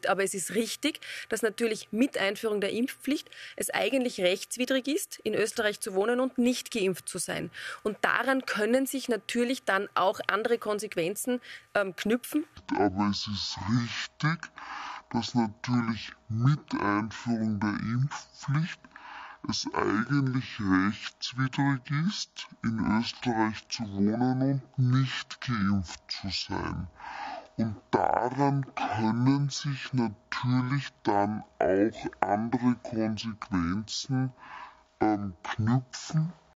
aber es ist richtig, dass natürlich mit Einführung der Impfpflicht es eigentlich rechtswidrig ist, in Österreich zu wohnen und nicht geimpft zu sein. Und daran können sich natürlich dann auch andere Konsequenzen knüpfen. Aber es ist richtig, dass natürlich mit Einführung der Impfpflicht es eigentlich rechtswidrig ist, in Österreich zu wohnen und nicht geimpft zu sein. Und daran können sich natürlich dann auch andere Konsequenzen knüpfen.